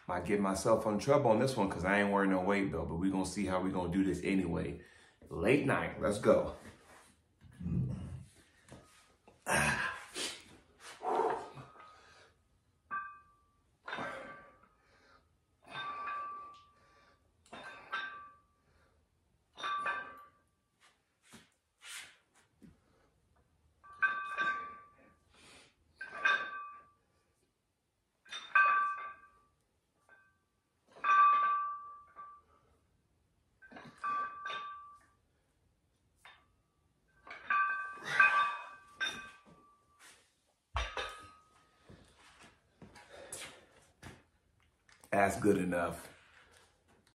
Might get myself in trouble on this one because I ain't wearing no weight belt, but we're going to see how we're going to do this anyway. Late night. Let's go. That's good enough.